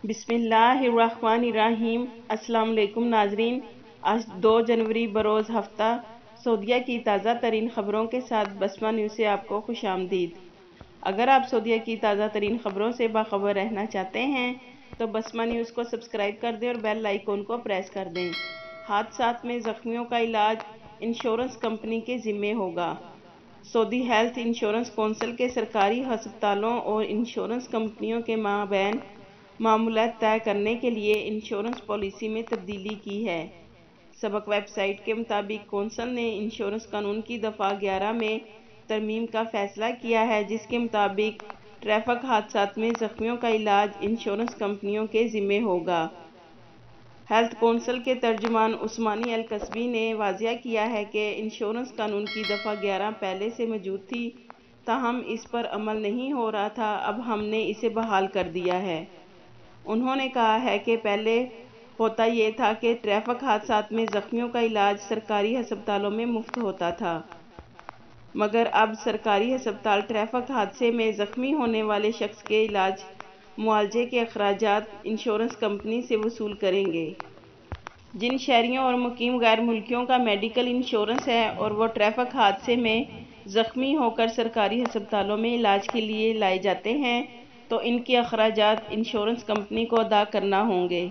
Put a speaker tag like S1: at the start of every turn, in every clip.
S1: بسم اللہ الرحمن الرحیم۔ السلام علیکم ناظرین، آج 2 جنوری بروز ہفتہ سعودیہ کی تازہ ترین خبروں کے ساتھ بسمہ نیوز سے آپ کو خوش آمدید۔ اگر آپ سعودیہ کی تازہ ترین خبروں سے باخبر رہنا چاہتے ہیں تو بسمہ نیوز کو سبسکرائب کر دیں اور بیل آئیکن کو پریس کر دیں۔ حادثات میں زخمیوں کا علاج انشورنس کمپنی کے ذمہ ہوگا۔ سعودی ہیلتھ انشورنس کونسل کے سرکاری ہسپتالوں اور انشورنس کمپنیوں کے مابین معاملات طے کرنے کے لیے انشورنس پالیسی میں تبدیلی کی ہے۔ سبق ویب سائٹ کے مطابق کونسل نے انشورنس قانون کی دفعہ 11 میں ترمیم کا فیصلہ کیا ہے، جس کے مطابق ٹریفک حادثات میں زخمیوں کا علاج انشورنس کمپنیوں کے ذمہ ہوگا۔ ہیلتھ کونسل کے ترجمان عثمانی القصبی نے واضح کیا ہے کہ انشورنس قانون کی دفعہ 11 پہلے سے موجود تھی، تاہم اس پر عمل نہیں ہو رہا تھا۔ اب ہم نے اسے بحال کر دیا ہے۔ انہوں نے کہا ہے کہ پہلے ہوتا یہ تھا کہ ٹریفک حادثات میں زخمیوں کا علاج سرکاری ہسپتالوں میں مفت ہوتا تھا، مگر اب سرکاری ہسپتال ٹریفک حادثے میں زخمی ہونے والے شخص کے علاج معالجے کے اخراجات انشورنس کمپنی سے وصول کریں گے۔ جن شہریوں اور مقیم غیر ملکیوں کا میڈیکل انشورنس ہے اور وہ ٹریفک حادثے میں زخمی ہو کر سرکاری ہسپتالوں میں علاج کے لیے لائے جاتے ہیں تو ان کے اخراجات انشورنس کمپنی کو ادا کرنا ہوں گے۔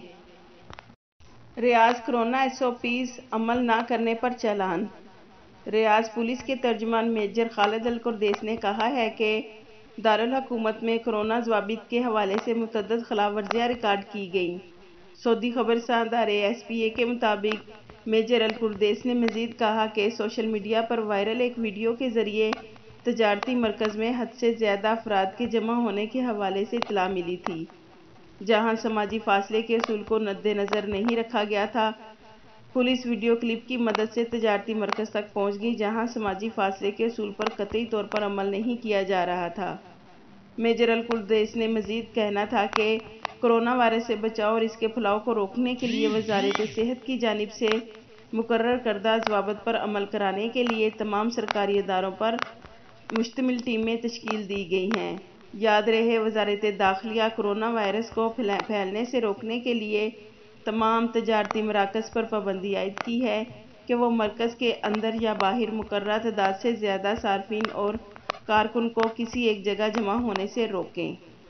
S1: ریاض کورونا SOPs عمل نہ کرنے پر چالان۔ ریاض پولیس کے ترجمان میجر خالد القردیس نے کہا ہے کہ دارالحکومت میں کورونا ضوابط کے حوالے سے متعدد خلاف ورزیاں ریکارڈ کی گئیں۔ سعودی خبررساں ادارے SPA کے مطابق میجر القردیس نے مزید کہا کہ سوشل میڈیا پر وائرل ایک ویڈیو کے ذریعے تجارتی مرکز میں حد سے زیادہ افراد کے جمع ہونے کے حوالے سے اطلاع ملی تھی، جہاں سماجی فاصلے کے اصول کو مد نظر نہیں رکھا گیا تھا۔ پولیس ویڈیو کلپ کی مدد سے تجارتی مرکز تک پہنچ گئی، جہاں سماجی فاصلے کے اصول پر قطعی طور پر عمل نہیں کیا جا رہا تھا۔ میجر القردیس نے مزید کہنا تھا کہ کورونا وائرس سے بچاؤ اور اس کے پھیلاؤ کو روکنے کے لیے وزارت صحت کی جانب سے مقرر کردہ ضوابط پر عمل کرانے کے لیے تمام سرکاری اداروں پر مشتمل ٹیمیں تشکیل دی گئی ہیں۔ یاد رہے، وزارت داخلہ کورونا وائرس کو پھیلنے سے روکنے کے لیے تمام تجارتی مراکز پر پابندی عائد کی ہے کہ وہ مرکز کے اندر یا باہر مقررہ تعداد سے زیادہ صارفین اور کارکن کو کسی ایک جگہ جمع ہونے سے روکیں۔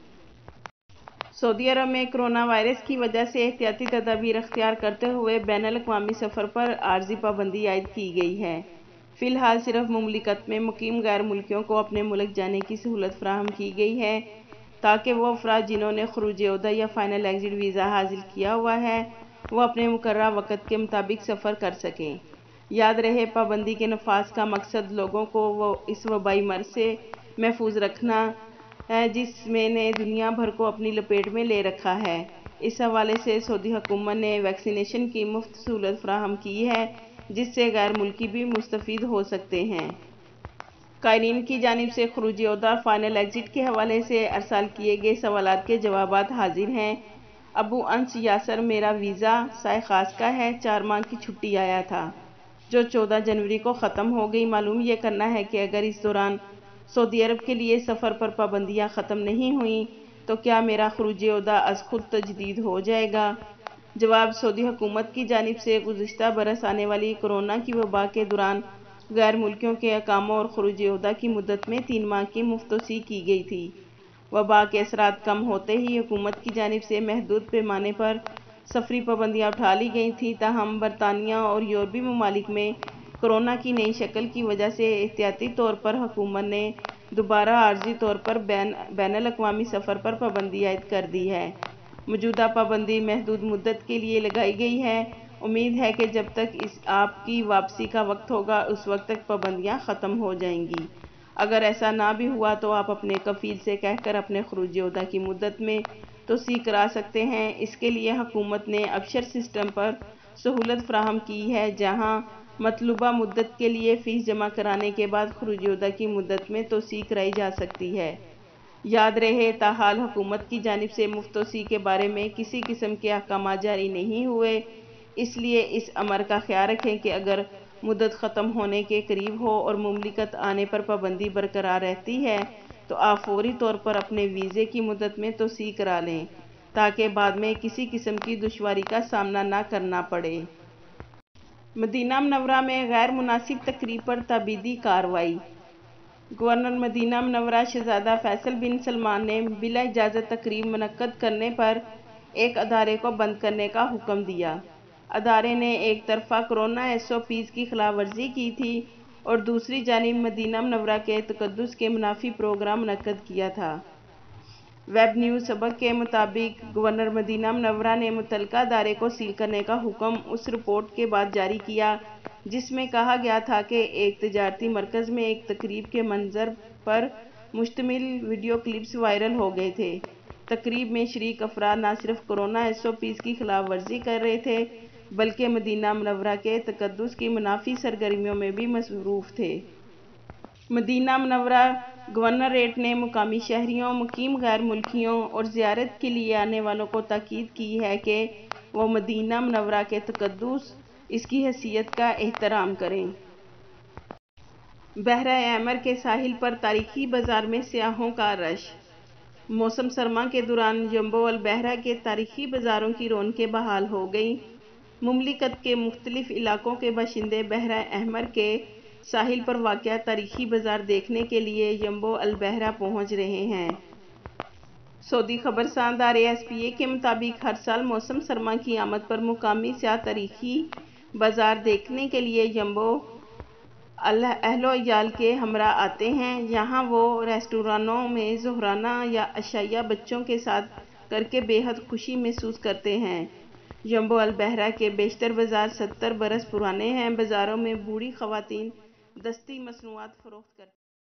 S1: سعودی عرب میں کورونا وائرس کی وجہ سے احتیاطی تدابیر اختیار کرتے ہوئے بین الاقوامی سفر پر عارضی پابندی عائد کی گئی ہے۔ فی الحال صرف مملکت میں مقیم غیر ملکیوں کو اپنے ملک جانے کی سہولت فراہم کی گئی ہے تاکہ وہ افراد جنہوں نے خروج عہدہ یا فائنل ایگزٹ ویزا حاصل کیا ہوا ہے وہ اپنے مقررہ وقت کے مطابق سفر کر سکیں۔ یاد رہے، پابندی کے نفاذ کا مقصد لوگوں کو اس وبائی مرض سے محفوظ رکھنا ہے جس نے دنیا بھر کو اپنی لپیٹ میں لے رکھا ہے۔ اس حوالے سے سعودی حکومت نے ویکسینیشن کی مفت سہولت فراہم کی ہے، جس سے غیر ملکی بھی مستفید ہو سکتے ہیں۔ قائرین کی جانب سے خروج عہدہ اور فائنل ایگزٹ کے حوالے سے ارسال کیے گئے سوالات کے جوابات حاضر ہیں۔ ابو انس یاسر: میرا ویزا سائے خاص کا ہے، 4 ماہ کی چھٹی آیا تھا جو 14 جنوری کو ختم ہو گئی۔ معلوم یہ کرنا ہے کہ اگر اس دوران سعودی عرب کے لیے سفر پر پابندیاں ختم نہیں ہوئیں تو کیا میرا خروج عہدہ از خود تجدید ہو جائے گا؟ جواب: سعودی حکومت کی جانب سے گزشتہ برس آنے والی کورونا کی وبا کے دوران غیر ملکیوں کے اقامہ اور خروج عہدہ کی مدت میں 3 ماہ کی مفت توسیع کی گئی تھی۔ وبا کے اثرات کم ہوتے ہی حکومت کی جانب سے محدود پیمانے پر سفری پابندیاں اٹھا لی گئی تھیں، تاہم برطانیہ اور یورپی ممالک میں کورونا کی نئی شکل کی وجہ سے احتیاطی طور پر حکومت نے دوبارہ عارضی طور پر بین الاقوامی سفر پر پابندی عائد کر دی ہے۔ موجودہ پابندی محدود مدت کے لیے لگائی گئی ہے۔ امید ہے کہ جب تک آپ کی واپسی کا وقت ہوگا اس وقت تک پابندیاں ختم ہو جائیں گی۔ اگر ایسا نہ بھی ہوا تو آپ اپنے کفیل سے کہہ کر اپنے خروج عہدہ کی مدت میں توسیع کرا سکتے ہیں۔ اس کے لیے حکومت نے ابشر سسٹم پر سہولت فراہم کی ہے، جہاں مطلوبہ مدت کے لیے فیس جمع کرانے کے بعد خروج عہدہ کی مدت میں توسیع کرائی جا سکتی ہے۔ یاد رہے، تاحال حکومت کی جانب سے مفت توسیع کے بارے میں کسی قسم کے احکامات جاری نہیں ہوئے، اس لیے اس امر کا خیال رکھیں کہ اگر مدت ختم ہونے کے قریب ہو اور مملکت آنے پر پابندی برقرار رہتی ہے تو آپ فوری طور پر اپنے ویزے کی مدت میں توسیع کرا لیں۔ تاکہ بعد میں کسی قسم کی دشواری کا سامنا نہ کرنا پڑے۔ مدینہ منورہ میں غیر مناسب تقریب پر تابیدی کارروائی۔ گورنر مدینہ منورہ شہزادہ فیصل بن سلمان نے بلا اجازت تقریب منعقد کرنے پر ایک ادارے کو بند کرنے کا حکم دیا۔ ادارے نے ایک طرفہ کورونا SOPs کی خلاف ورزی کی تھی اور دوسری جانب مدینہ منورہ کے تقدس کے منافی پروگرام منعقد کیا تھا۔ ویب نیوز سبق کے مطابق گورنر مدینہ منورہ نے متعلقہ ادارے کو سیل کرنے کا حکم اس رپورٹ کے بعد جاری کیا جس میں کہا گیا تھا کہ ایک تجارتی مرکز میں ایک تقریب کے منظر پر مشتمل ویڈیو کلپس وائرل ہو گئے تھے۔ تقریب میں شریک افراد نہ صرف کورونا SOPs کی خلاف ورزی کر رہے تھے بلکہ مدینہ منورہ کے تقدس کی منافی سرگرمیوں میں بھی مصروف تھے۔ مدینہ منورہ گورنریٹ نے مقامی شہریوں، مقیم غیر ملکیوں اور زیارت کے لیے آنے والوں کو تاکید کی ہے کہ وہ مدینہ منورہ کے تقدس، اس کی حیثیت کا احترام کریں۔ بحیرہ احمر کے ساحل پر تاریخی بازار میں سیاحوں کا رش۔ موسم سرما کے دوران جنوب البحرہ کے تاریخی بازاروں کی رونقیں بحال ہو گئیں۔ مملکت کے مختلف علاقوں کے باشندے بحیرہ احمر کے ساحل پر واقع تاریخی بازار دیکھنے کے لیے جنوب البحرہ پہنچ رہے ہیں۔ سعودی خبررساں ادارے SPA کے مطابق ہر سال موسم سرما کی آمد پر مقامی سیاح تاریخی بازار دیکھنے کے لیے جنوب اہل و عیال کے ہمراہ آتے ہیں۔ یہاں وہ ریستورانوں میں ظہرانہ یا عشائیہ بچوں کے ساتھ کر کے بے حد خوشی محسوس کرتے ہیں۔ جنوب البحرہ کے بیشتر بازار 70 برس پرانے ہیں۔ بازاروں میں بوڑھی خواتین دستی مصنوعات فروخت کرتی ہیں۔